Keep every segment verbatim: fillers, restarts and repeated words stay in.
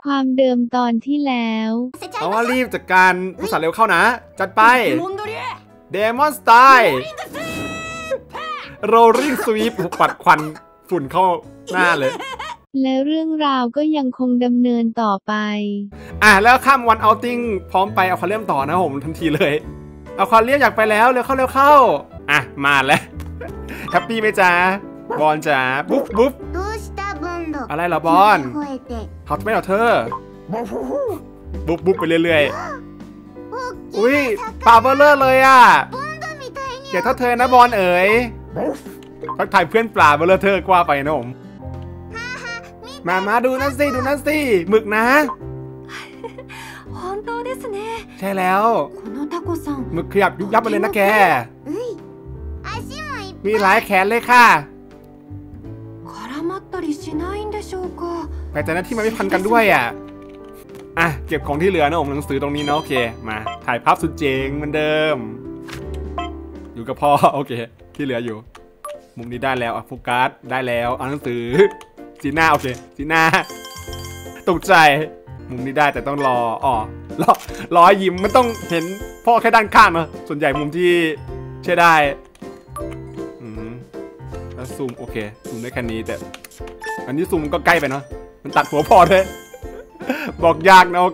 ความเดิมตอนที่แล้วเอาว่ารีบจัดการผู้สาวเร็วเข้านะจัดไปเดมอนสไตล์โรลลิ่งสวีปปัดควันฝุ่นเข้าหน้าเลยและเรื่องราวก็ยังคงดำเนินต่อไปอ่ะแล้วข้ามวันเอาติ้งพร้อมไปเอาควาเรียมต่อนะผมทันทีเลยเอาควาเรียมอยากไปแล้วเร็วเข้าเร็วเข้าอ่ะมาแล้วแฮปปี้ไหมจ๊ะบอลจ๋าบุ๊บบุ๊บอะไรเหรอบอลฮอตไหมเหรอเธอบุ๊บบุ๊บไปเรื่อยๆอุ้ยปาเบอร์เลอร์เลยอ่ะอย่าเท่าเธอนะบอลเอ๋ยทักทายเพื่อนปลาเบอร์เลอร์เธอกว่าไปนะผมมามาดูนั่นสิดูนั่นสิหมึกนะใช่แล้วหมึกขยับยุบยับไปเลยนะแกมีหลายแขนเลยค่ะแต่แต่นั้นที่มันไม่พันกันด้วยอ่ะอ่ะเก็บของที่เหลือนะผมหนังสือตรงนี้นะโอเคมาถ่ายภาพสุดเจ๋งเหมือนเดิมอยู่กับพ่อโอเคที่เหลืออยู่มุมนี้ได้แล้วอ่ะโฟกัสได้แล้วอ่านหนังสือจีน่าโอเคจีน่าตกใจมุมนี้ได้แต่ต้องรออ๋อรอรอยิ้มมันต้องเห็นพ่อแค่ด้านข้างเนาะส่วนใหญ่มุมที่ใช้ได้อืมแล้วซูมโอเคซูมได้แค่นี้แต่อันนี้ซูมก็ใกล้ไปเนาะมันตัดหัวพ่อเลยบอกยากนะโอเค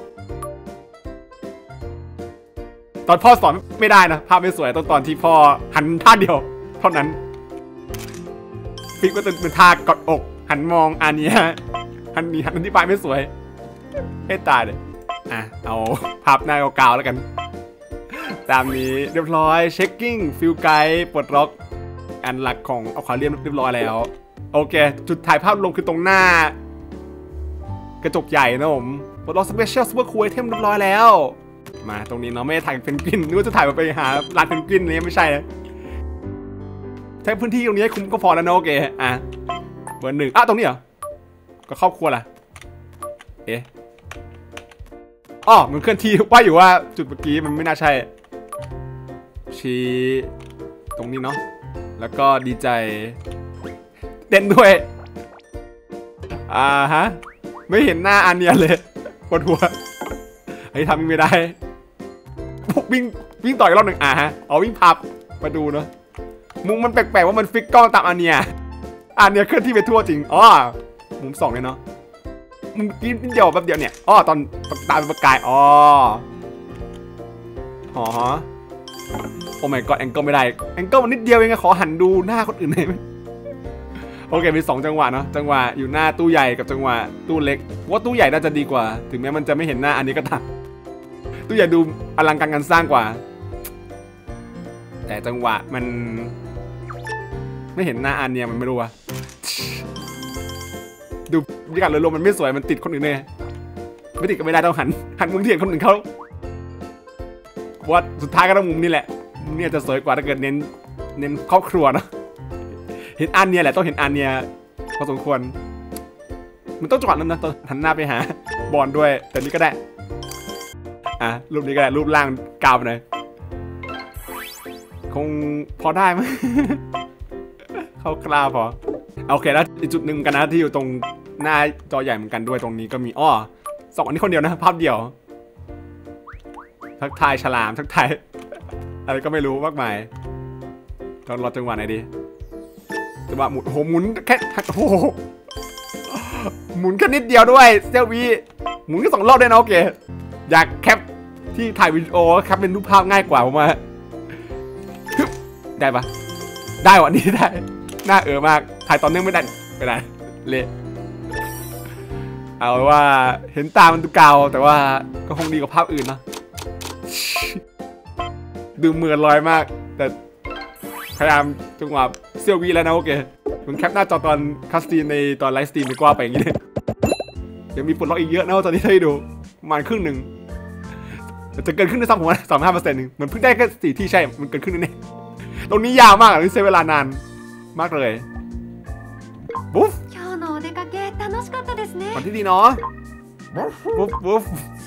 ตอนพ่อสอนไม่ได้นะภาพไม่สวยตอนตอนที่พ่อหันท่าเดียวเท่านั้นฟิกก็จะเป็นท่ากดอกหันมองอันนี้หันนี้หันอธิบายไม่สวยให้ตายเลยอ่ะเอาภาพหน้าเก่าๆแล้วกันตามนี้เรียบร้อยเช็คกิ้งฟิลไกด์ปลดล็อกอันหลักของเอาควาเรียมเรียบร้อยแล้วโอเคจุดถ่ายภาพลงคือตรงหน้ากระจกใหญ่นะผมปลดล็อกสเปเชียลซูเปอร์คูลไอเทมเรียบร้อยแล้วมาตรงนี้เนาะไม่ได้ถ่ายเป็นกลิ่นนึกว่าจะถ่ายไปหาร้านเป็นกลิ่นนี้ไม่ใช่นะใช้พื้นที่ตรงนี้ให้คุ้มก็พอแล้วนะโอเคอ่ะเบอร์หนึ่งอ่ะตรงนี้เหรอก็ครอบครัวล่ะเอ๊ะอ๋อมันเคลื่อนที่ว่าอยู่ว่าจุดเมื่อกี้มันไม่น่าใช่ชี้ตรงนี้เนาะแล้วก็ดีใจเต้นด้วยอ่าฮะไม่เห็นหน้าอันเนี้ยเลยปวดหัวไอ้ทำไม่ได้วิ่งวิ่งต่อยรอบหนึ่งอ่ะฮะเอาวิ่งพับมาดูเนาะมุมมันแปลกๆว่ามันฟิกกล้องตามอันเนี้ยอันเนี้ยเคลื่อนที่ไปทั่วจริงอ๋อมุมสองเลยเนาะมุมกินนิดเดียวแป๊บเดียวเนี่ยอ๋อตอนตาเป็นประกายอ๋ออ๋อโอ้ my god แองเกิลไม่ได้แองเกิลมันนิดเดียวเองขอหันดูหน้าคนอื่นหน่อยไหมโอเคมีสองจังหวะเนาะจังหวะอยู่หน้าตู้ใหญ่กับจังหวะตู้เล็กว่าตู้ใหญ่น่าจะดีกว่าถึงแม้มันจะไม่เห็นหน้าอันนี้ก็ตามตู้ใหญ่ดูอลังการงานสร้างกว่าแต่จังหวะมันไม่เห็นหน้าอันเนี้ยมันไม่รู้ว่าดูบรรยากาศรวมๆมันไม่สวยมันติดคนอื่นเนี่ยไม่ติดก็ไม่ได้ต้องหันหันมุมที่เห็นคนอื่นเขาว่าสุดท้ายก็ต้องมุมนี้แหละมุมนี้จะสวยกว่าถ้าเกิดเน้นเน้นครอบครัวเนาะเห็นอันเนี้ยแหละต้องเห็นอันเนี้ยพอสมควรมันต้องจังหวะนั้นนะต้องหันหน้าไปหาบอลด้วยแต่นี้ก็ได้อ่ะรูปนี้ก็ได้รูปร่างกาวไปหน่อยคงพอได้ไหมเข้าคลาพอโอเคแล้วอีกจุดหนึ่งกันนะที่อยู่ตรงหน้าจอใหญ่เหมือนกันด้วยตรงนี้ก็มีอ้อสองอันนี้คนเดียวนะภาพเดียวทักทายฉลามทักทายอะไรก็ไม่รู้มากมายตอนรอจังหวะไหนดีจังหวะหมุนโอ้โหหมุนแค่โอ้โหหมุนแค่นิดเดียวด้วยเซลวีหมุนแค่สองรอบได้นะโอเคอยากแคปที่ถ่ายวิดีโอแคปเป็นรูปภาพง่ายกว่าผมว่าได้ปะได้วันนี้ได้น่าเออมากถ่ายตอนนึงไม่ได้ไม่ได้เละเอาว่าเห็นตามันดูเก่าแต่ว่าก็คงดีกว่าภาพอื่นนะดูเหมือนลอยมากแต่พยายามจังหวะเซียววีแล้วนะโอเคมึงแคปหน้าจอตอนคัสตีนในตอนไลฟ์สตรีมไม่กว่าไปอย่างนี้เลยยังมีปลดล็อกอีกเยอะนะตอนนี้ให้ดูประมาณครึ่งหนึ่งจะเกินครึ่งได้ซ้ำผมว่าสามห้าเปอร์เซ็นต์หนึ่งเหมือนเพิ่งได้แค่สี่ที่ใช่มันเกินครึ่งนั่นเองตรงนี้ยาวมากเลยใช้เวลานานมากเลยบุ๊ฟวันที่ดีเนาะบุ๊ฟบุ๊ฟ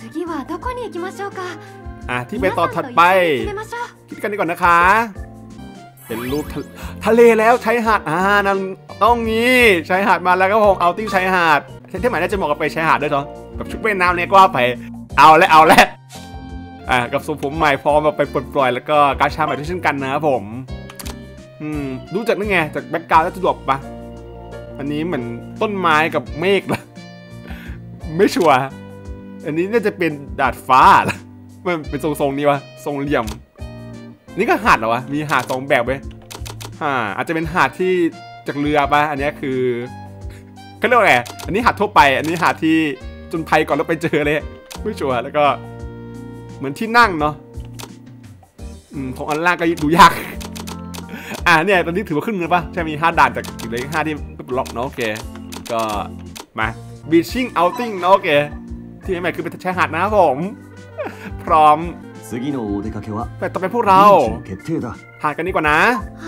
อ่ะที่ไปต่อถัดไปคิดกันดีก่อนนะคะเป็นรูปทะเลแล้วชายหาดอ่านั่นต้องงี้ชายหาดมาแล้วก็คงเอาติ้งชายหาดที่หมายน่าจะเหมาะกับไปชายหาดด้วยเนาะกับชุดว่ายน้ำเนี่ยก็ว่าไปเอาและเอาและอ่ากับทรงผมใหม่พร้อมมาไปปลดปล่อยแล้วก็การชาใหม่ด้วยเช่นกันนะครับผมอืมดูจากนั่นไงจากแบ็คกราวด์แล้วสะดวกปะอันนี้เหมือนต้นไม้กับเมฆละไม่ชัวร์อันนี้น่าจะเป็นดาดฟ้าละมันเป็นทรงๆนี้วะทรงเหลี่ยมนี่ก็หาดเหรอวะมีหาดสองแบบเว้ยอ่าอาจจะเป็นหาดที่จากเรือปะอันนี้คือเขาเรียกว่าไงอันนี้หาดทั่วไปอันนี้หาดที่จนภัยก่อนแล้วไปเจอเลยไม่ชัวร์แล้วก็เหมือนที่นั่งเนาะอืมของอันล่างก็ดูยากอ่าเนี่ยตอนนี้ถือว่าขึ้นเงินปะใช่มีห้าด่านจากอีกเลยห้าที่ล็อกเนาะโอเคก็มาบีชิ่งเอาติ้งเนาะโอเคที่ใหม่คือเป็นชายหาดนะครับผมพร้อมแต่ต่อไปพวกเราหาดกันดีกว่านะ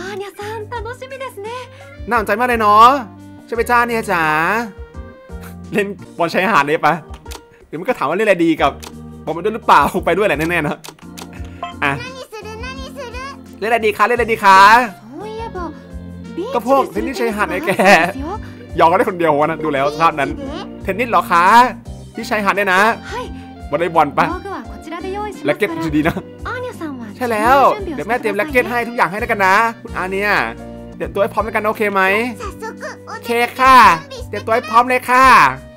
น่าสนใจมากเลยเนาะใช่ไหมจ้าเนี่ยจ๋าเล่นบอลชายหาดเลยปะเดี๋ยวมันก็ถามว่าเล่นอะไรดีกับบอลมันด้วยหรือเปล่าไปด้วยแหละแน่ๆนะอ่ะเล่นอะไรดีคะเล่นอะไรดีคะก็พวกเทนนิสชายหาดไอ้แกยอมกันได้คนเดียววะนะดูแล้วภาพนั้นเทนนิสเหรอคะที่ชายหาดเนี่ยนะบอลเลยบอลปะแร็คเก็ตดีนะใช่แล้วเดี๋ยวแม่เตรียมแร็คเก็ตให้ทุกอย่างให้แล้วกันนะคุณอาเนี่ยเดี๋ยวตัวให้พร้อมแล้วกันโอเคไหมโอเคค่ะเดี๋ยวตัวให้พร้อมเลยค่ะ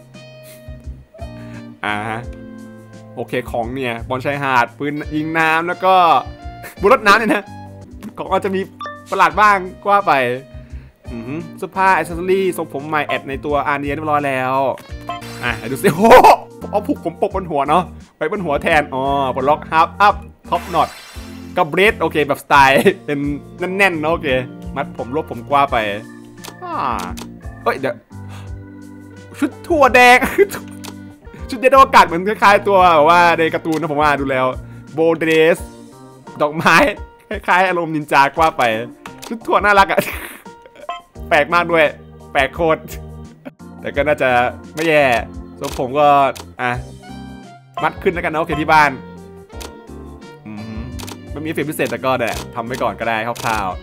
อ่าโอเคของเนี่ยบอลชายหาดปืนยิงน้ำแล้วก็บุรถน้ำเนี่ยนะของอาจจะมีประหลาดบ้างก็ว่าไปเสื้อผ้าอิสซอรี่ทรงผมใหม่แอดในตัวอาเนียเรียบร้อยแล้วอ่ะดูสิโอ้เอาผูกผมปกบนหัวเนาะไปบนหัวแทนอ๋อปลดล็อกฮาร์ฟอัพท็อปน็อตกับเบรดโอเคแบบสไตล์เป็นแน่นๆเนาะโอเคมัดผมรวบผมกว้าไปอ่าเอ้ยเดี๋ยวชุดถั่วแดงชุดเดนอากาศเหมือนคล้ายๆตัวว่าในการ์ตูนนะผมว่าดูแล้วโบเดรสดอกไม้คล้ายๆอารมณ์นินจากว่าไปชุดถั่วน่ารักอะแปลกมากด้วยแปลกโคตรแต่ก็น่าจะไม่แย่ส่วนผมก็อ่ะมัดขึ้นแล้วกันนะโอเคที่บ้านอืมไม่มีเอฟเฟกต์พิเศษแต่ก็เนี่ยทำไว้ก่อนก็ได้คร่าว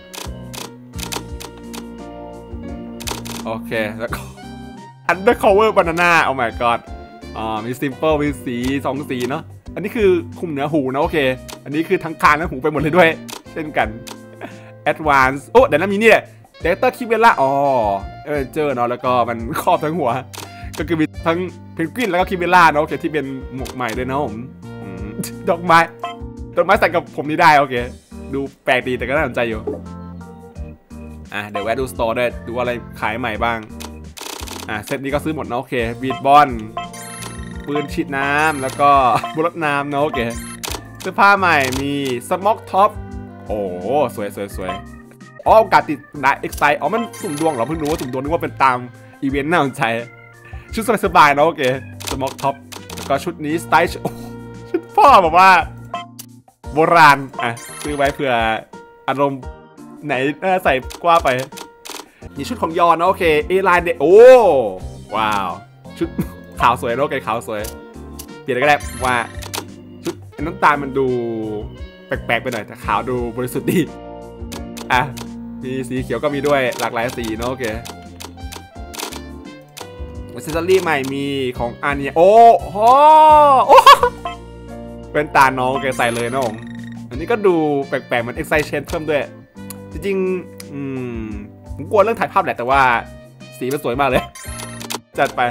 ๆโอเคแล้วก็ undercover banana โอ้ my god อ่ามี simple มีสีสองสีเนาะอันนี้คือคุมเหนือหูนะโอเคอันนี้คือทั้งคางและหูไปหมดเลยด้วยเช่นกัน advance โอ้เดี๋ยวนะมีนี่แหละเดเตอร์คิเบล่าอ๋อเออเจอเนาะแล้วก็มันครอบทั้งหัวก็คือมีทั้งเพนกวินแล้วก็คิเบล่าเนาะโอเคที่เป็นหมวกใหม่ด้วยนะผมดอกไม้ดอกไม้ใส่กับผมนี่ได้โอเคดูแปลกดีแต่ก็น่าสนใจอยู่อ่ะเดี๋ยวแวะดูสโตร์ด้วยดูอะไรขายใหม่บ้างอ่ะเซตนี้ก็ซื้อหมดนะโอเคบีทบอลปืนฉีดน้ำแล้วก็บุรถน้ำเนาะโอเคเสื้อผ้าใหม่มีสม็อกท็อปโอ้สวยสวยสวยอ๋อโอกาสติดนะเอ็กไซอ๋อมันสุ่มดวงเหรอเพิ่งรู้ว่าสุ่มดวงนึกว่าเป็นตามอีเวนต์น่าสนใจชุดสบายๆนะโอเคสม็อกท็อปแล้วก็ชุดนี้สไตล์ชุดพ่อบอกว่าโบราณอ่ะซื้อไว้เผื่ออารมณ์ไหนใส่กว่าไปนี่ชุดของยอนนะโอเคเอไลน์เดโอ้ว้าวชุดขาวสวยโอเคขาวสวยเปลี่ยนก็ได้ว่าชุดน้ำตาลมันดูแปลกๆไปหน่อยแต่ขาวดูบริสุทธิ์ดีอ่ะมีสีเขียวก็มีด้วยหลากหลายสีเนาะโอเคอิสซอรี่ใหม่มีของอาเนียโอ้โหเป็นตาน้องโอเคใส่เลยนะผมอันนี้ก็ดูแปลกๆเหมือนเอ็กไซเชนเพิ่มด้วยจริงๆอืมผมกลัวเรื่องถ่ายภาพแหละแต่ว่าสีมันสวยมากเลยจัดไป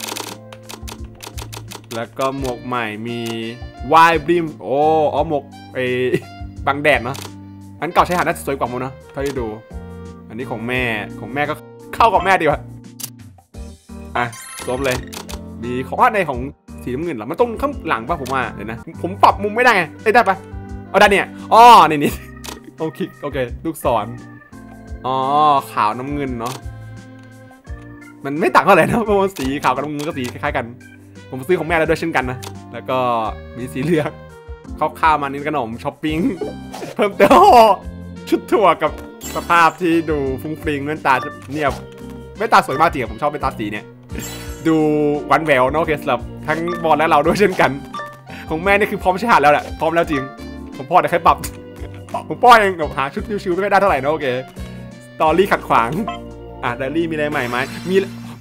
แล้วก็หมวกใหม่มีวายบริมโอ้อ๋อหมวกไอ้บังแดดเนาะอันเก่าใช้หาน่าจะสวยกว่ามั้งเนาะถ้าได้ดูอันนี้ของแม่ของแม่ก็เข้ากับแม่ดีวะอ่ะสวมเลยมีของว่าในของสีน้ำเงินเหรอมันตรงข้างหลังป่ะผมว่าเดี๋ยวนะผมปรับมุมไม่ได้ไงได้ปะเอาได้เนี่ยอ๋อนี่นี่โอเคโอเคลูกศรอ๋อขาวน้ำเงินเนาะมันไม่ต่างเท่าไหร่นะเพราะว่าสีขาวกับน้ำเงินก็สีคล้ายๆกันผมซื้อของแม่แล้วด้วยเช่นกันนะแล้วก็มีสีเหลืองข้าวๆมานิดขนมช้อปปิ้งเพิ่มเติมชุดถั่วกับสภาพที่ดูฟุ้งฟริ้งแว่นตาเนี่ยแว่นตาสวยมากจริงผมชอบแว่นตาสีเนี่ยดูหวานแหววเนาะโอเคสำหรับทั้งบอลและเราด้วยเช่นกันของแม่นี่คือพร้อมใช้หาดแล้วแหละพร้อมแล้วจริงผมพ่อแต่แค่ปรับผมพ่อยังหาชุดชิวๆไม่ได้เท่าไหร่นะโอเคสตอรี่ขัดขวางอ่ะไดรี่มีอะไรใหม่ไหมมี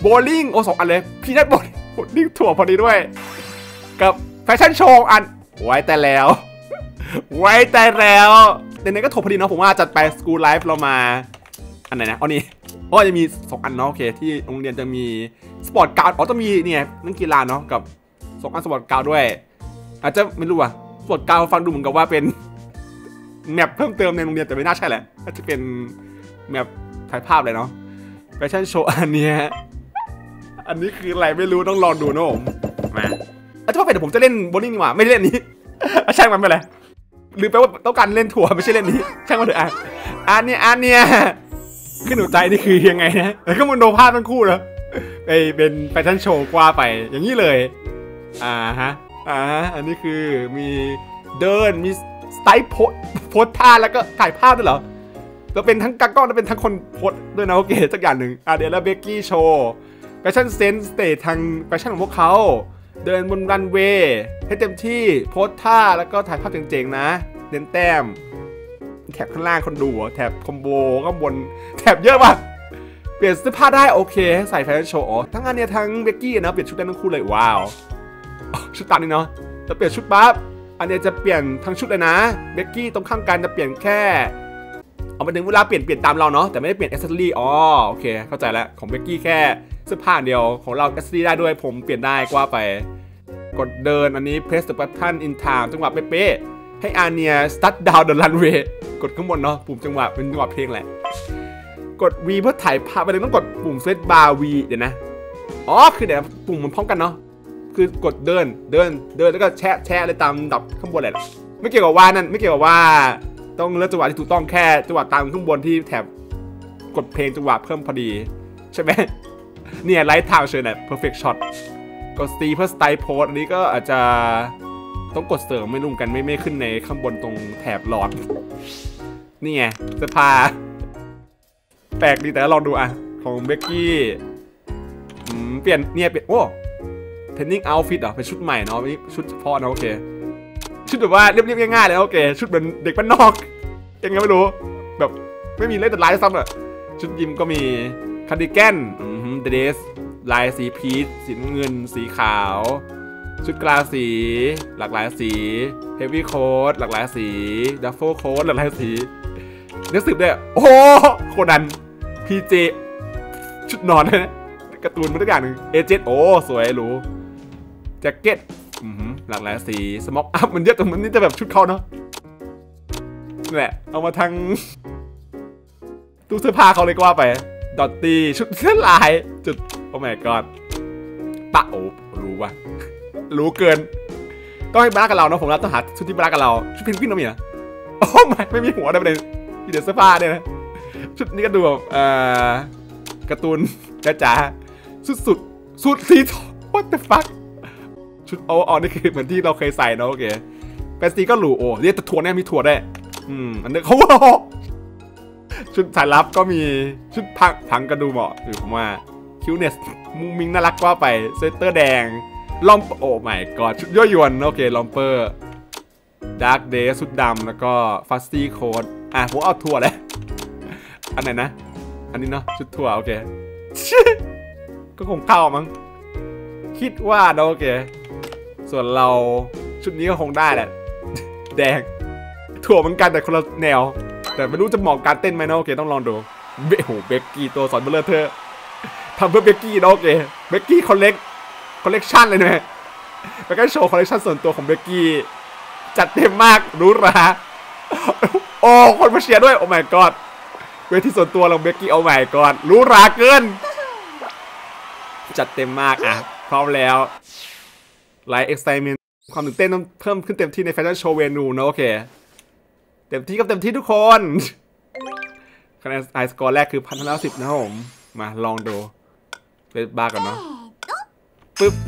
โบลิ่งโอ้สองอันเลยพี่นัทโบลิ่งถั่วพอดีด้วยกับแฟชั่นโชว์อันไว้แต่แล้วไว้แต่แล้วในนี้ก็ถั่วพอดีเนาะผมว่าจัดไปสกูลไลฟ์เรามาอันไหนนะอ๋อนี่อ๋อจะมีสองอันเนาะโอเคที่โรงเรียนจะมีสปอร์ตการ์ดอ๋อต้องมีเนี่ยนักกีฬาเนาะกับสองอันสปอร์ตการ์ดด้วยอาจจะไม่รู้อ่ะสปอร์ตการ์ดฟังดูเหมือนกับว่าเป็นแมปเพิ่มเติมในโรงเรียนแต่ไม่น่าใช่แหละน่าจะเป็นแมปถ่ายภาพเลยเนาะแฟชั่นโชว์อันเนี้ยอันนี้คืออะไรไม่รู้ต้องลองดูนะผมมาถ้าเป็นเดี๋ยวผมจะเล่นโบลิ่งดีกว่าไม่เล่นนี้ช่างมันไปเลยหรือแปลว่าต้องการเล่นถั่วไม่ใช่เล่นนี้ช่างมันเถอะอ่ะอันเนี้ยอันเนี้ยขึ้นหัวใจนี่คือยังไงนะแล้วก็มันโดภาพทั้งคู่นะไปเป็นแฟชั่นโชว์กว่าไปอย่างนี้เลยอ่าฮะอ่าอันนี้คือมีเดินมีสไตล์โพสโพสท่าแล้วก็ถ่ายภาพด้วยเหรอแล้วเป็นทั้งกล้องแล้วเป็นทั้งคนโพสด้วยนะโอเคสักอย่างหนึ่งอ่ะเดี๋ยวแล้วเบกกี้โชว์แฟชั่นเซนส์สเตจทางแฟชั่นของพวกเขาเดินบนรันเวย์ให้เต็มที่โพสท่าแล้วก็ถ่ายภาพเจ๋งๆนะเน้นแต้มแถบข้างล่างคนดูแถบคอมโบข้างบนแถบเยอะป่ะเปลี่ยนเสื้อผ้าได้โอเคใส่แฟชั่นโชว์อ๋อทั้งอันเนี้ยทั้งเบกกี้นะเปลี่ยนชุดได้ทั้งคู่เลยว้าวชุดตามนี้เนาะจะเปลี่ยนชุดปั๊บอันเนี้ยจะเปลี่ยนทั้งชุดเลยนะเบกกี้ตรงข้างกันจะเปลี่ยนแค่เอาไปถึงเวลาเปลี่ยนเปลี่ยนตามเราเนาะแต่ไม่ได้เปลี่ยนแอคเซสซอรี่อ๋อโอเคเข้าใจแล้วของเบกกี้แค่เสื้อผ้าเดียวของเราแอคเซสซอรี่ได้ด้วยผมเปลี่ยนได้กว่าไปกดเดินอันนี้ press the button in time จังหวะเป๊ะๆให้อาเนีย start down the runway กดข้างบนเนาะปุ่มจังหวะเป็นจังหวะเพลงแหละกด V เพื่อถ่ายภาพไปเลยต้องกดปุ่ม set bar V เดี๋ยวนะอ๋อคือเดี๋ยวปุ่มมันพร้อมกันเนาะคือกดเดินเดินเดินแล้วก็แชะแชะอะไรตามดับข้างบนแหละไม่เกี่ยวกับว่านั่นไม่เกี่ยวกับว่าต้องเลือกจังหวะที่ถูกต้องแค่จังหวะตามข้างบนที่แถบกดเพลงจังหวะเพิ่มพอดีใช่ไหมเนี่ยไลท์ทางเชิญเนี่ย perfect shotกด C เพื่อสไตล์โพสอันนี้ก็อาจจะต้องกดเสริมไม่รุ่มกันไม่ไม่ขึ้นในข้างบนตรงแถบหลอดนี่ไงเสื้อผ้าแปลกดีแต่ลองดูอ่ะของเบกกี้เปลี่ยนเนี่ยเปลี่ยนโอ้เทนนิ่งเอาท์ฟิตอ่ะเป็นชุดใหม่เนาะไม่ชุดเฉพาะนะโอเคชุดแบบว่าเรียบๆง่ายๆเลยโอเคชุดเหมือนเด็กบ้านนอกยังไงไม่รู้แบบไม่มีเล่นแต่ลายซ้ำอ่ะชุดยิมก็มีคาร์ดิแกนเดรสลายสีพีชสีเงินสีขาวชุดกลาสีหลากหลายสีเฮฟวี่โค้ทหลากหลายสีดัฟเฟิลโค้ทหลากหลายสีนักสืบด้วยโอ้โคนันพีเจชุดนอนนะการ์ตูนมันทุกอย่างหนึ่งเอเจนต์โอ้สวยหรูแจ็คเก็ตหลากหลายสีสม็อกอัพมันเยอะตรงนี้จะแบบชุดเขาเนาะนี่แหละเอามาทั้งตู้เสื้อผ้าเขาเลยก็ว่าไปดอตตี้ชุดเสื้อลายจุดโอ้ my god ปะโอ้รู้ว่ะรู้เกินต้องให้บาร์กับเราเนาะผมรับต้องหาชุดที่บาร์กับเราชุดเพนกวินเรามีเหรอโอ้ไม่ไม่มีหัวได้ประเด็นมีแต่เสื้อผ้าเนี่ยนะชุดนี้ก็ดูแบบเอ่อการ์ตูนจ๋าสุดสุดสุดสีทอง what the fuck ชุดโอ้อ๋อนี่คือเหมือนที่เราเคยใส่เนาะโอเคแฟนซีก็หรูโอ้เรียกแต่ถั่วเนี่ยมีถั่วได้อืมอันนี้เขาชุดสายลับก็มีชุดพังพังก็ดูเหมาะอยู่ผมว่าคิวเนสมุ้งมิ้งน่ารักว่าไปเซตเตอร์แดงลอมโอ้ไม่กอดชุดย่อยวนโอเคลอมเปอร์ดาร์กเดย์ชุดดำแล้วก็ฟัสตี้โค้ดอ่ะผมเอาถั่วเลยอันไหนนะอันนี้เนาะชุดถั่วโอเคก็คงเข้ามั้งคิดว่าโอเคส่วนเราชุดนี้ก็คงได้แหละแดงถั่วเหมือนกันแต่คนละแนวแต่ไม่รู้จะเหมาะการเต้นไหมนะโอเคต้องลองดูเบโหเบกกี้ตัวสอนเบลเลอร์เธอทำเพื่อเบกกี้นะโอเคเบกกี้คอลเลกคอลเลกชันเลยเนี่ยแล้วก็โชว์คอลเลกชันส่วนตัวของเบกกี้จัดเต็มมากรู้ราโอ้คนมาเชียร์ด้วยโอ้ my god เวทีส่วนตัวของเบกกี้โอ้ my god รู้ราเกินจัดเต็มมากอ่ะพร้อมแล้วไลฟ์เอ็กซ์ไซเมนต์ความตื่นเต้นต้องเพิ่มขึ้นเต็มที่ในแฟชั่นโชว์เวนูนะโอเคเต็มที่กับเต็มที่ทุกคนคะแนนไอสกอร์แรกคือพันห้าร้อยสิบนะครับผมมาลองดูเล่นบ้ากันเนาะปึ๊บ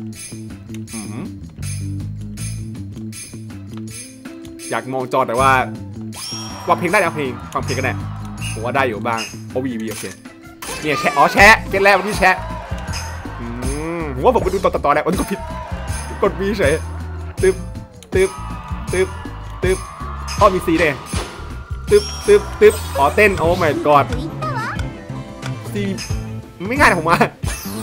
อยากมองจอแต่ว่าว่าเพลงได้ยังเพลงฟังเพลงกันแน่ผมว่าได้อยู่บ้างโอวีวีโอเคเนี่ยแชะอ๋อแชะเกตแรกวันที่แชะผมว่าผมไปดูต่อต่อแล้วมันก็ผิดกดวีเฉยตึ๊บตึ๊บตึ๊บตึ๊บอ๋อมีซีเลยตึ๊บตึ๊บตึ๊บอ๋อเต้นโอ้ my god ซีไม่ง่ายนะผมว่า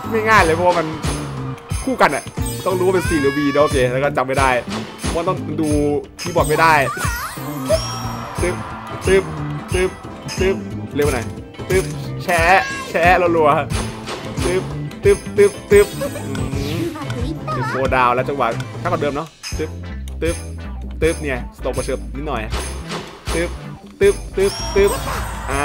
ไม่ง่ายเลยเพราะว่ามันคู่กันอ่ะต้องรู้ว่าเป็น C หรือ B นะโอเคแล้วก็จำไม่ได้เพราะต้องดูคีย์บอร์ดไม่ได้ตึ๊บตึ๊บตึ๊บตึ๊บเร็วหน่อยตึ๊บแชะแชะรัวๆตึ๊บตึ๊บตึ๊บตึ๊บตึ๊บโฟดาวแล้วจังหวะถ้ากับเดิมเนาะตึ๊บตึ๊บตึ๊บเนี่ยสโตปเชิร์นิดหน่อยตึ๊บตึ๊บตึ๊บตึ๊บอ่า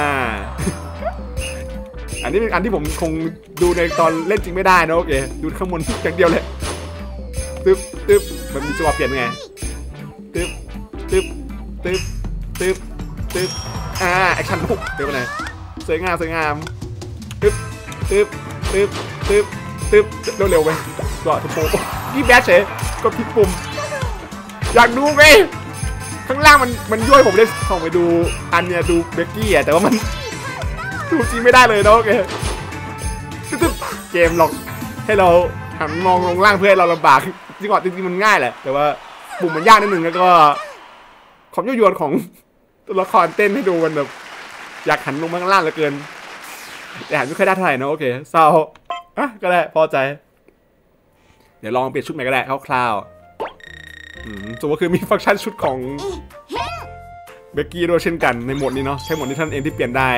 อันนี้เป็นอันที่ผมคงดูในตอนเล่นจริงไม่ได้นะโอเคดูข้างบนอย่างเดียวเลยตึ๊บตึ๊บมันมีจังหวะเปลี่ยนไงตึ๊บตึ๊บตึ๊บตึ๊บตึ๊บอ่าแอคชั่นปุ๊บเดี๋ยวไปไหนสวยงามสวยงามตึ๊บตึ๊บตึ๊บตึ๊บตึ๊บเร็วๆไปก็ทุบโป๊ะนี่แบชเฉยกดผิดปุ่มอยากดูไงข้างล่างมันมันย่อยผมได้ส่องไปดูอันเนี้ยดูเบกกี้อ่ะแต่ว่ามันดูจริงไม่ได้เลยนะโอเคตึ๊บเกมหลอกให้เราหันมองลงล่างเพื่อให้เราลำบากจริงๆจริงๆมันง่ายแหละแต่ว่าปุ่มมันยากนิดนึงแล้วก็ความยั่วยวนของตัวละครเต้นให้ดูมันแบบอยากหันลงมาข้างล่างเหลือเกินแต่หันไม่ค่อยได้เท่าไหร่นะโอเคเศร้าอ่ะก็ได้พอใจเดี๋ยวลองเปลี่ยนชุดใหม่ก็ได้คร่าวๆอืมส่วนก็คือมีฟังก์ชันชุดของเบกกี้ด้วยเช่นกันในโหมดนี้เนาะแค่โหมดนี้ท่านเองที่เปลี่ยนได้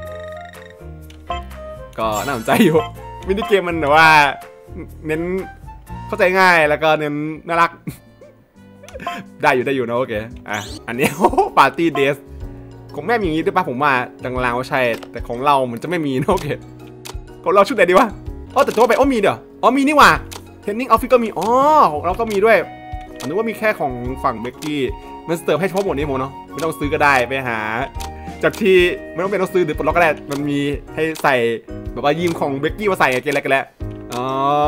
ก็น่าสนใจอยู่มินิเกมมันแต่ว่าเน้นเข้าใจง่ายแล้วก็เน้นน่ารักได้อยู่ได้อยู่นะโอเคอ่ะอันนี้ปาร์ตี้เดสของแม่มีอย่างนี้ด้วยป่ะผมว่าดังลางว่าใช่แต่ของเราเหมือนจะไม่มีนะโอเคของเราชุดไหนดีวะอ๋อแต่ตัวไปอ๋อมีเดี๋ยวอ๋อมีนี่หว่าเทนนิ่งออฟฟิศก็มีอ๋อของเราก็มีด้วยผมนึกว่ามีแค่ของฝั่งเบกกี้มันเติมให้เฉพาะหมดนี้ผมเนาะไม่ต้องซื้อก็ได้ไปหาจากที่ไม่ต้องเป็นต้องซื้อหรือปลดล็อกก็ได้มันมีให้ใส่แบบว่ายืมของเบกกี้มาใส่เกลอะไรกันแล้วอ๋อ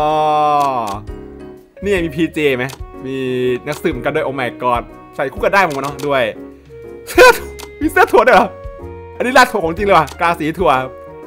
นี่มี พี เจ ไหมมีนักสืบกันด้วยโอ้ my god ใส่คู่กันได้ผมเนาะด้วยเสื้อมีเสื้อถั่วด้วยเหรออันนี้ลาดถั่วของจริงเลยว่ะกาสีถั่ว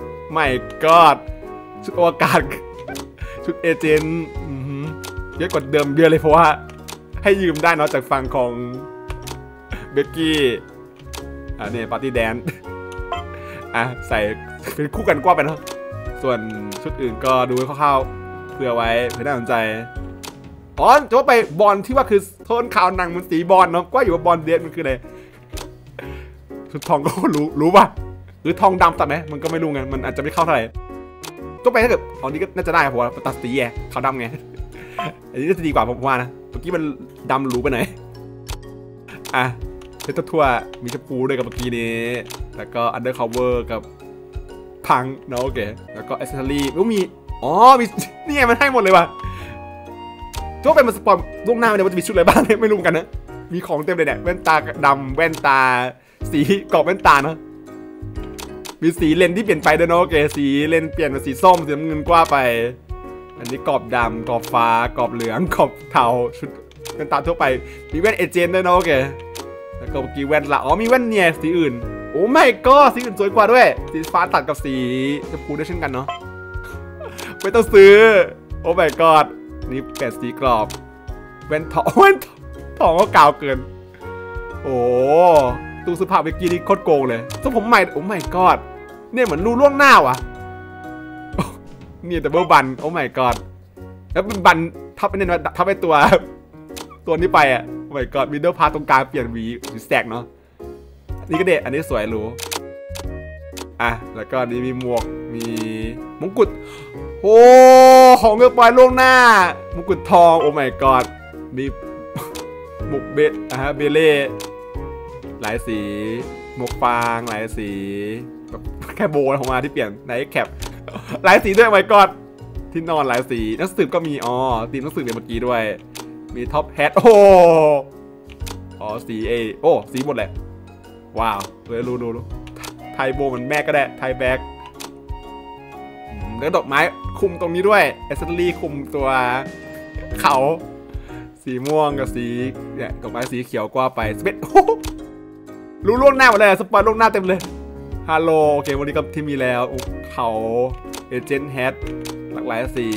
my god ชุดอวกาศชุดเอเจนต์เยอะกว่าเดิมเยอะเลยเพราะว่าให้ยืมได้เนาะจากฝั่งของเบกกี้อ่าเนี่ยปาร์ตี้แดนอ่ะใส่เป็นคู่กันกว่าไปเนาะส่วนชุดอื่นก็ดูคร่าวๆเผื่อไว้เพื่อน่าสนใจอ๋อจะว่าไปบอลที่ว่าคือโทนขาวหนังมันสีบอลเนาะก็อยู่กับบอลเดสมันคืออะไรชุดทองก็รู้รู้ป่ะหรือทองดำตัดไหมมันก็ไม่รู้ไงมันอาจจะไม่เข้าเท่าไหร่ก็ไปถ้าเกิดตอนนี้ก็น่าจะได้ผมว่าตัดสีแย่ขาวดำไงอันนี้น่าจะดีกว่าผมว่านะเมื่อกี้มันดำรู้ไปไหนอ่ะเทสทั่วมีชมพูด้วยกับเมื่อกี้นี้แล้วก็อันเดอร์คัฟเวอร์กับพังเนาะโอเคแล้วก็แอสเซสซอรี่ก็มีอ๋อมีนี่ไงมันให้หมดเลยว่ะก็เป็นมันสปอยล่วงหน้าเลยว่าจะมีชุดอะไรบ้างไม่รู้กันนะมีของเต็มเลยเนี่ยแว่นตาดำแว่นตาสีกรอบแว่นตาเนาะมีสีเลนที่เปลี่ยนไปด้วยเนาะโอเคสีเลนเปลี่ยนเป็นสีส้มสีน้ำเงินกว่าไปอันนี้กรอบดำกรอบฟ้ากรอบเหลืองกรอบเทาชุดแว่นตาทั่วไปมีแว่นเอเจนต์ด้วยเนาะโอเคแล้วก็เมื่อกี้แว่นละอ๋อมีแว่นเนี่ยสีอื่นโอ้ไม่ก็สีอื่นสวยกว่าด้วยสีฟ้าตัดกับสีชมพูด้วยเช่นกันเนาะไม่ต้องซื้อโอ้ไม่ก็นี่แปดสีกรอบแว่นทองแว่นทองก็เก่าเกินโอ้ตู้เสื้อผ้าเมื่อกี้นี่โคตรโกงเลยซึ่งผมใหม่โอ้ไม่ก็เนี่ยเหมือนรู้ล่วงหน้าว่ะนี่แต่เบอร์บันโอ้ my god แล้วเป็นบันทับไปเนี่ยทับไปตัวตัวนี้ไปอ่ะโอ้ my god มิดเดิลพาร์ตตรงกลางเปลี่ยนหวีหรือแสกเนาะนี่ก็เด็ดอันนี้สวยหรูอ่ะแล้วก็นี่มีหมวกมีมงกุฎโอ้ของเงือกปลายล่วงหน้ามงกุฎทองโอ้ my god มีหมวกเบสอ่ะฮะเบเล่หลายสีหมวกฟางหลายสีแบบแค่โบนของมาที่เปลี่ยนไนท์แคปหลายสีด้วยไว้ก่อนที่นอนหลายสีนักสืบก็มีอ๋อทีมนักสืบเนี่ยเมื่อกี้ด้วยมีท็อปแฮทโอ้อ๋อสีเอโอ้สีหมดเลยว้าวเลยรู้รู้ไทยโบมันแม่ก็ได้ไทยแบ็กแล้วดอกไม้คุมตรงนี้ด้วยแอสเซสซอรี่คุมตัวเขาสีม่วงกับสีเนี่ยดอกไม้สีเขียวกว่าไปสเปซรู้ล่วงหน้าหมดเลยสปอยล่วงหน้าเต็มเลยฮัลโหลโอเควันนี้ก็ที่มีแล้วเขาเอเจนต์แฮทหลากหลายสี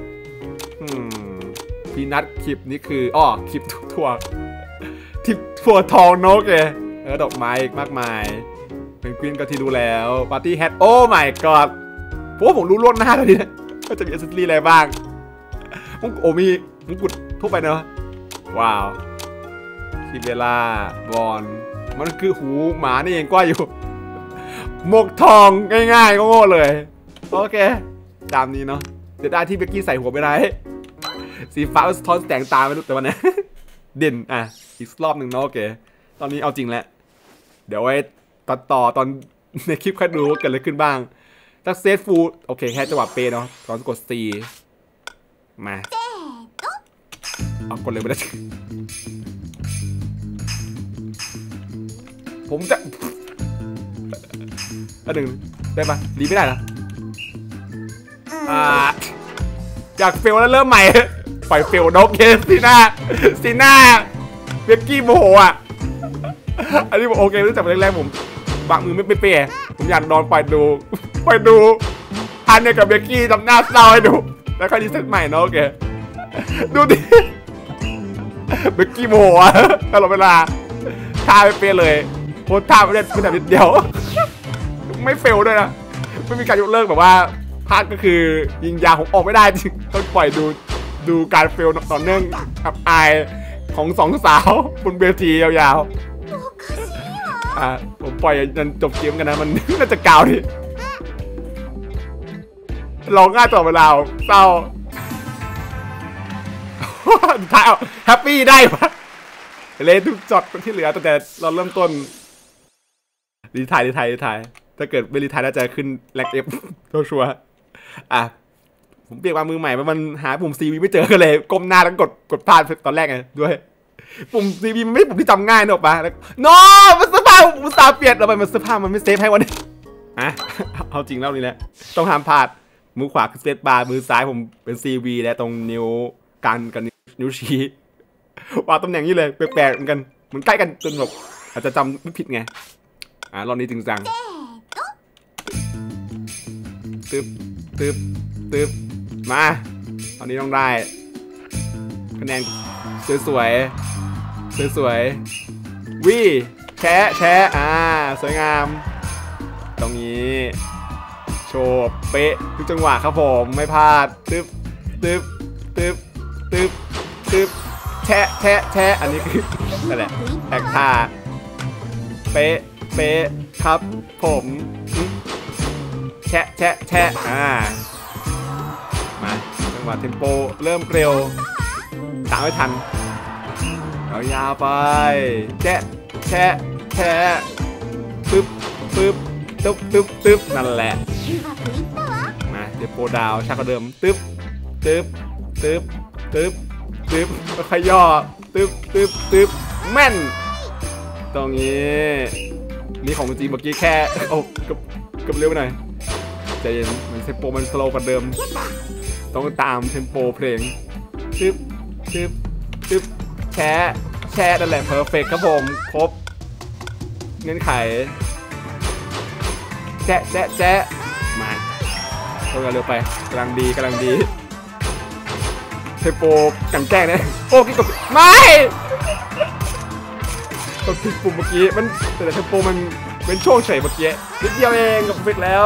พีนัทคลิปนี้คืออ้อคลิปถั่วทิปถั่วทองนกเลยแล้วดอกไม้อีกมากมายเป็นกวินก็ที่ดูแล้วปาร์ตี้แฮทโอ้ my god เพราะว่าผมรู้ล่วงหน้าเลยนะก็จะมีอัซเซอรี่อะไรบ้างมุกโอมีมุกุดทั่วไปเนาะว้าวคิเบล่าบอลมันคือหูหมานี่เองกว่าอยู่หมวกทองง่ายๆก็โง่เลยโอเคตามนี้เนาะเดี๋ยวได้ที่เบกกี้ใส่หัวไปได้สีฟ้าสะท้อนแสงตาไปดูแต่วันนี้เด่นอ่ะอีกรอบหนึ่งเนาะโอเคตอนนี้เอาจริงแล้วเดี๋ยวไว้ตัดต่อตอนในคลิปค่อยดูว่าเกิดอะไรขึ้นบ้างถ้าเซตฟูลโอเคแค่จังหวะเปย์เนาะตอนกด C มาเอากดเลยไปแล้วผมจะอันหนึ่งได้ปะรีไม่ได้เหรออ่าจากเฟลแล้วเริ่มใหม่ปล่อยเฟลนกเยสซีน่าซีน่าเบกกี้โมโหอ่ะอันนี้ผมโอเครู้จักแรกๆผมบางมือไม่เป๊ะผมอยากนอนปล่อยดูปล่อยดูอันเนี้ยกับเบกกี้ทำหน้าเศร้าให้ดูแล้วค่อยรีเซ็ตใหม่เนาะโอเคดูดิเบกกี้โมโหอ่ะตลอดเวลาท่าไม่เป๊ะเลยโคตรท่าไม่ได้ไม่ได้นิดเดียวไม่เฟลด้วยนะไม่มีการยกเลิกแบบว่าพลาดก็คือยิงยาผมออกไม่ได้จริงต้องปล่อยดูดูการเฟลต่อเนื่องอับอายของสองสาวบนเวทียาวๆอ่าผมปล่อยจนจบเกมกันนะมันน่าจะกาวดิร้องง่ายต่อเวลาเศร้าท้ายเอาแฮปปี้ได้ปะเลยทุกจอดที่เหลือตั้งแต่เราเริ่มต้นรีไทยรีไทยรีไทยถ้าเกิดไม่รีไทยน่าจะขึ้นแล็กเอฟชัวร์อ่ะผมเปลี่ยนมามือใหม่มันหาปุ่ม ซี วี ไม่เจอเลยก้มหน้าแล้วกดกดพลาดตอนแรกไงด้วยปุ่ม ซี วี มันไม่ปุ่มที่จำง่ายเนอะปะโน้มันเสื้อผ้าผมสาเปลี่ยนทำไมมันเสื้อผ้ามันไม่เซฟให้วันนี้อ่ะเอาจริงแล้วนี่แหละต้องห้ามพลาดมือขวาคือเซตบาร์มือซ้ายผมเป็น ซี วี และตรงนิ้วกลางกับนิ้วชี้วางตำแหน่งนี้เลยแปลกๆเหมือนกันเหมือนใกล้กันจนแบบอาจจะจำไม่ผิดไงอ่ารอบนี้จริงจังตึ๊บตึ๊บตึ๊บมาตอนนี้ต้องได้คะแนนสวยๆสวยๆวิแชะแชะอ่าสวยงามตรงนี้โชว์เป๊ะทุกจังหวะครับผมไม่พลาดตึ๊บตึ๊บตึ๊บตึ๊บตึ๊บแชะแชะแชะอันนี้คือนั่นแหละแอคท่าเป๊ะเป๊ะครับผมแชะแชะแชะอ่ามาจังหวะเทมโปเริ่มเร็วตามไม่ทันเอายาวไปแชะแชะแชะปึ๊บปึ๊บตึ๊บตึ๊บตึ๊บนั่นแหละมาเทมโปดาวชักกระเดิมตึ๊บตึ๊บตึ๊บตึ๊บตึ๊บค่อยย่อตึ๊บตึ๊บตึ๊บแม่นตรงนี้นี่ของจริงเมื่อกี้แค่โอ้กับกับเร็วหน่อยใจเย็นมันเทมโปมันสโลว์กว่าเดิมต้องตามเทมโปเพลงตึ๊บตึ๊บตึ๊บแชะแชะนั่นแหละเพอร์เฟกต์ครับผมครบเงื่อนไขแชะแชะแชะมาต้องเร็วไปกำลังดีกำลังดีเทมโปกันแกล้งนะโอ้กิ๊กกดไม่กดผิดปุ่มเมื่อกี้มันแต่เทมโปมันเป็นช่วงเฉยเมื่อกี้นิดเดียวเองกับเฟกแล้ว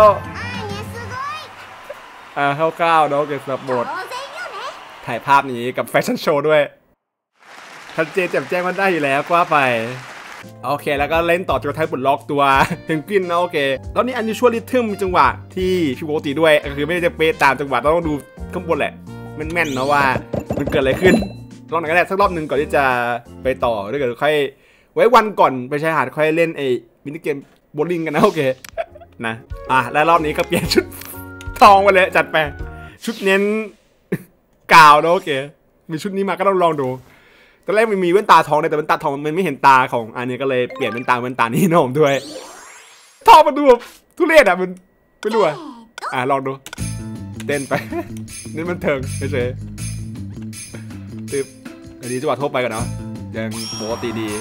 อ่าคร่าวๆเนาะเกี่ยวกับโหมดถ่ายภาพนี้กับแฟชั่นโชว์ด้วยชัดเจนแจ่มแจ้งมันได้อยู่แล้วกว่าไปโอเคแล้วก็เล่นต่อจนท้ายปลดล็อกตัวเพนกวินนะโอเคแล้วนี่อันนี้ช่วยริทึมมีจังหวะที่พี่โบตีด้วยก็คือไม่ได้จะเป๊ะตามจังหวะต้องดูข้างบนแหละแม่นๆนะว่ามันเกิดอะไรขึ้นลองหน่อยก็ได้สักรอบหนึ่งก่อนที่จะไปต่อถ้าเกิดค่อยไว้วันก่อนไปชายหาดค่อยเล่นไอ้มินิเกมโบลิ่งกันนะโอเคนะอ่ะแล้วรอบนี้ก็เปลี่ยนชุดทองไปเลยจัดไปชุดเน้นกาวนะโอเคมีชุดนี้มาก็ต้องลองดูตอนแรกมันมีแว่นตาทองแต่แว่นตาทองมันไม่เห็นตาของอันนี้ก็เลยเปลี่ยนเป็นตาแว่นตานี้น้องด้วยทองมันดูแบบทุเรศอ่ะมันไม่รู้อ่ะอ่ะลองดูเต้นไปนี่มันเถิงเฉยๆตึ๊บอันนี้จังหวะทั่วไปกันเนาะยังปกติดี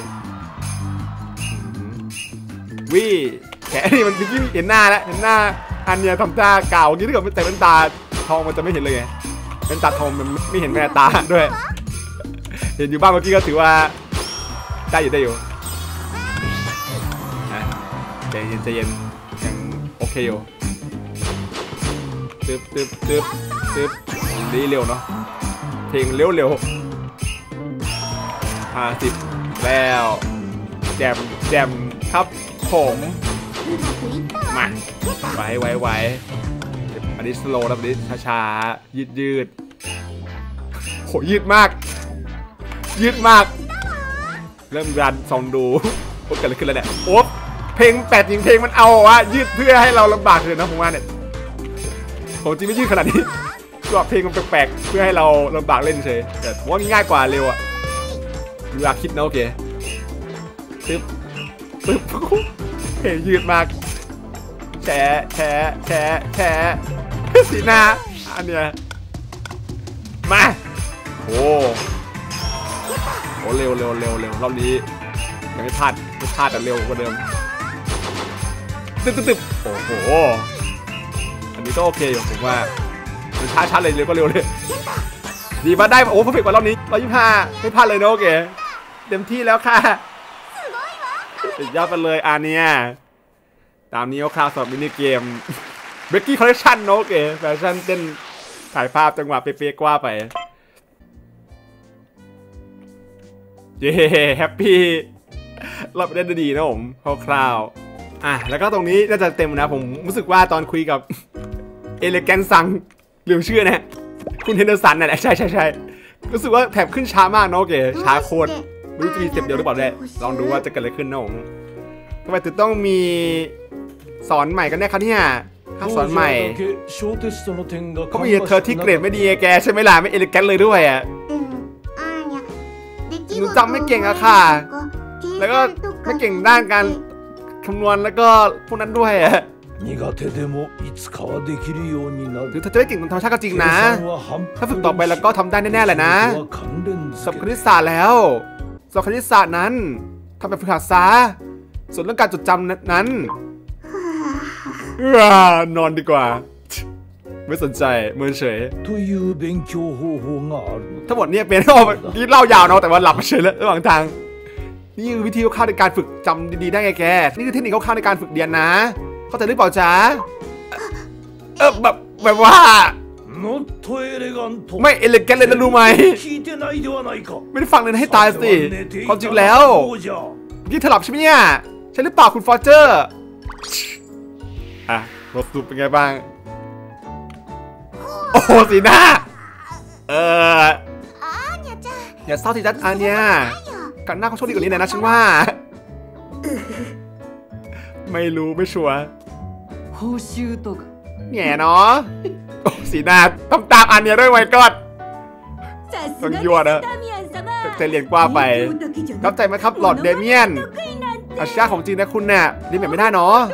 วิแขนนี่มันยิ่งเห็นหน้าแล้วเห็นหน้าอันเนี้ยทำตาเก่าที่ถ้าเกิดไม่แต่เป็นตาทองมันจะไม่เห็นเลยไงเป็นตาทองมันไม่เห็นแม่ตาด้วยเห็นอยู่บ้านเมื่อกี้ก็ถือว่าได้อยู่ได้อยู่นะใจเย็นใจเย็นยังโอเคอยู่ตึ๊บตึ๊บตึ๊บตึ๊บดีเร็วเนาะเพลงเร็วเร็วห้าสิบแล้วแจมแจมครับผมมาไว้ไว้ไว้อันนี้สโลว์แล้วอันนี้ช้าๆยืดยืดโหยืดมากยืดมากเริ่มรันซองดูโอ้เกิดอะไรขึ้นแล้วเนี่ยโอ๊บเพลงแปดยิงเพลงมันเอาวะยืดเพื่อให้เราลำบากเลยนะผมว่าเนี่ยผมจริงไม่ยืดขนาดนี้ก็เพลงมันแปลกๆเพื่อให้เราลำบากเล่นเฉยแต่ผมว่าง่ายกว่าเร็วอะเวลาคิดนะโอเคปึ๊บปึ๊บเพลงยืดมากแฉะแฉะแฉะแฉะสีหน้าอันเนี้ยมาโอ้โหเร็วเร็วเร็วเร็วรอบนี้ยังไม่พลาดไม่พลาดแต่เร็วกว่าเดิมตึ๊บตึ๊บตึ๊บโอ้โหอันนี้ก็โอเคอยู่ผมว่ามันช้าช้าเลยเร็วก็เร็วเลยดีมาได้โอ้เพอร์เฟกต์กว่ารอบนี้ร้อยยี่สิบห้าไม่พลาดเลยนะโอเคเต็มที่แล้วค่ะสุดยอดไปเลยอันเนี้ยตามนี้คร่าวๆสำหรับมินิเกมเบรกกี้คอลเลคชันโอเคแฟชั่นเต้นถ่ายภาพจังหวะเป๊ะๆกว่าไปเย้แฮปปี้เราได้ดีนะผมคร่าวๆอ่ะแล้วก็ตรงนี้น่าจะเต็มนะผมรู้สึกว่าตอนคุยกับเอเลแกนซังลืมชื่อนะคุณเฮนเดอร์สันน่ะใช่ใช่ใช่รู้สึกว่าแถบขึ้นช้ามากนะโอเคช้าโคตรไม่รู้จะมีสเต็ปเดียวหรือเปล่าได้ลองดูว่าจะเกิดอะไรขึ้นนะผมทำไมถึงต้องมีสอนใหม่กันแน่ครับเนี่ยถ้าสอนใหม่เขามีเธอที่เกรดไม่ดีแกใช่ไหมล่ะไม่เอเลแกนเลยด้วยอ่ะหนูจำไม่เก่งอะค่ะแล้วก็ไม่เก่งด้านการคำนวณแล้วก็พวกนั้นด้วยอะถึงเธอจะไม่เก่งทางธรรมชาติก็จริงนะถ้าฝึกต่อไปแล้วก็ทำได้แน่ๆเลยนะสอบคณิตศาสตร์แล้วสอบคณิตศาสตร์นั้นทำแบบฝึกหัดซะส่วนเรื่องการจดจำนั้นนอนดีกว่าไม่สนใจเมินเฉยทั้งหมดเนี่ยเป็นที่เล่ายาวเนาะแต่ว่าหลับเฉยแล้วระหว่างทางนี่คือวิธีคร่าวๆในการฝึกจำดีๆได้ไงแกนี่คือเทคนิคคร่าวๆในการฝึกเรียนนะเข้าใจหรือเปล่าจ๊ะเออแบบแบบว่าไม่เอเลแกนเลยนะรู้ไหมไม่ได้ฟังเลยนะให้ตายสิความจริงแล้วนี่เธอหลับใช่ไหมเนี่ยใช่หรือเปล่าคุณฟอร์เจอร์อ่ะรถสูบเป็นไงบ้างโอ้โหสีหน้าเอออย่าเศร้าทีจัดอันเนี้ยกันหน้าเขาโชคดีกว่านี้หน่อยนะฉันว่าไม่รู้ไม่ชัวร์แง่เนาะสีหน้าต้องตามอันเนี้ยด้วยไว้ก่อนต้องยั่วนะจะเรียนกว่าไปเข้าใจไหมครับหลอดเดเมียนอาชีพของจริงนะคุณเนี่ยเรียนแบบไม่ได้เนาะ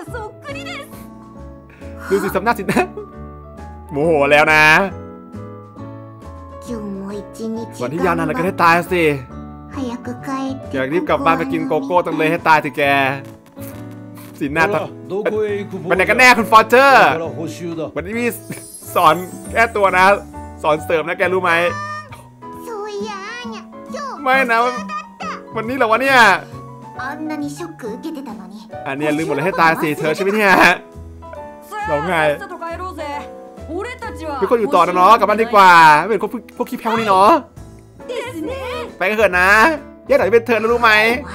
ดูสิสำนักสินะโมโหแล้วนะวันที่ยาวนานเราก็ได้ตายสิอยากรีบกลับบ้านไปกินโกโก้ตั้งเลยให้ตายสิแกสีหน้าทับเป็นไหนกันแน่คุณฟอร์เจอร์วันนี้มีสอนแก้ตัวนะสอนเสริมนะแกรู้ไหมไม่นะวันนี้เหรอวะเนี่ยอันนี้ลืมหมดเลยให้ตายสิเธอใช่ไหมเนี่ยร้องไห้เป็นคนอยู่ต่อนะเนาะกลับบ้านดีกว่าไม่เป็นพวกพวกขี้แพ้วนี่เนาะไปกันเถอะนะแย่แต่เป็นเธอนะรู้ไหม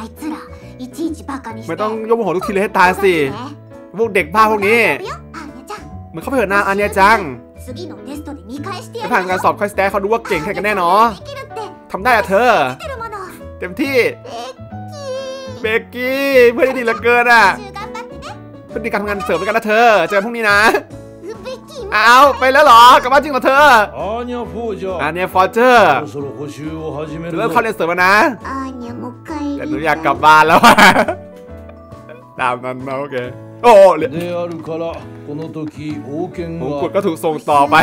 ไม่ต้องยกโมโหทุกทีเลยให้ตายสิพวกเด็กบ้าพวกนี้มันเข้าไปเถอะนะอันเนี้ยจังจะผ่านการสอบคอยสแตทเขาดูว่าเก่งแค่กันแน่เนาะทำได้อะเธอเต็มที่เบกกี้เพื่อนดีเหลือเกินอ่ะเพื่อนดีการทำงานเสริมด้วยกันนะเธอเจอกันพรุ่งนี้นะเอาไปแล้วเหรอกลับบ้านจริงเหรอเธออันเนี้ยฟอร์เจอร์เริ่มเข้าเรียนเสริมแล้วนะแต่หนูอยากกลับบ้านแล้วตามนั้นนะโอเคโอ้เรียนมงกุฎก็ถูกส่งต่อไป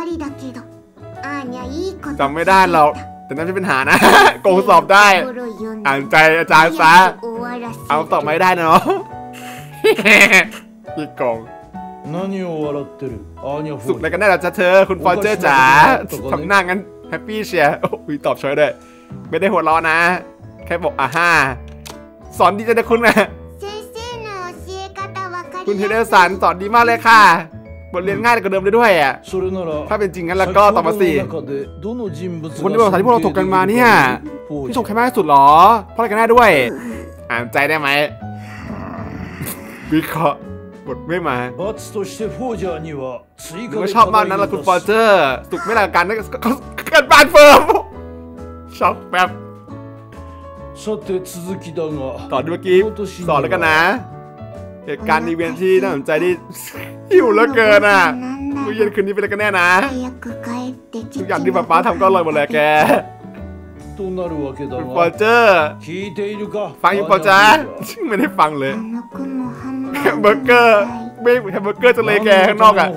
จำไม่ได้เราแต่นั่นไม่เป็นปัญหานะโกงสอบได้อ่านใจอาจารย์ซะเอาตอบไม่ได้นะเนาะพี่โกงสุขอะไรกันแน่ล่ะจ๊ะเธอคุณฟอร์เจอร์จ๋าทำหน้างั้นแฮปปี้เชียร์โอ้ยตอบช่วยด้วยไม่ได้หัวล้อนะแค่บอกอ่าฮ่าสอนดีจังนะคุณนะคุณเฮเดอร์สันสอนดีมากเลยค่ะบทเรียนง่ายกว่าเดิมเลยด้วยอ่ะถ้าเป็นจริงงั้นแล้วก็ต่อมาสิคนที่บอกสายที่พวกเราถกกันมาเนี่ยที่ชมใครมากที่สุดหรอเพราะอะไรกันแน่ด้วยอ่านใจได้ไหมวิเคราะห์บทไม่มาก็ชอบมากนั้นละคุณฟอร์เจอร์สุกไม่ละกันนั่นก็เกิดบานเฟิร์มช็อกแบบต่อดูเมื่อกี้สอนแล้วกันนะเหตุการณ์อีเวนท์ที่น่าสนใจที่หิวเหลือเกินอ่ะมื้อเย็นคืนนี้เป็นอะไรกันแน่นะทุกอย่างที่ป๊าป๊าทำก็อร่อยหมดเลยแกคุณฟอร์เจอร์ฟังอยู่ฟอร์จ้าไม่ได้ฟังเลยแฮมเบอร์เกอร์ไม่แฮมเบอร์เกอร์จะเลยแกข้างนอกอ่ะ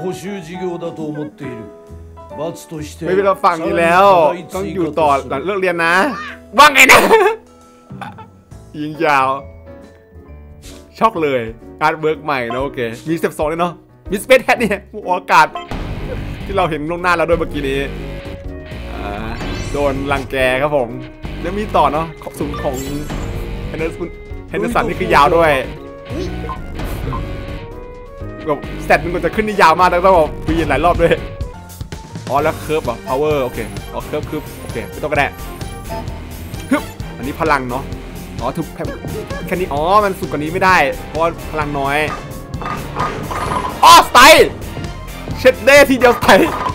ไม่เป็นเราฟังนี้แล้วต้องอยู่ต่อหลังเลิกเรียนนะว่าไงนะยิงยาวช็อกเลยอาร์ตเวิร์กใหม่นะโอเคมีสเต็ปสองเลยเนาะมีสเปซแฮทเนี่ยอากาศที่เราเห็นลงหน้าเราด้วยเมื่อกี้นี้โดนรังแกครับผมแล้วมีต่อเนาะขอบสูงของเฮนเดอร์สันเฮนเดอร์สันนี่คือยาวด้วยแบบสเต็ปมันก็จะขึ้นนี่ยาวมากแล้วต้องแบบวีนหลายรอบด้วยอ๋อแล้วเคิร์ฟเหรอ power โอเคอ๋อเคิร์ฟคือโอเคไม่ต้องก็ได้ฮึบอันนี้พลังเนาะอ๋อถูกแค่นี้อ๋อมันสุดกว่านี้ไม่ได้เพราะพลังน้อยอ๋อสไตล์เช็ดเด้ทีเดียวสไตล์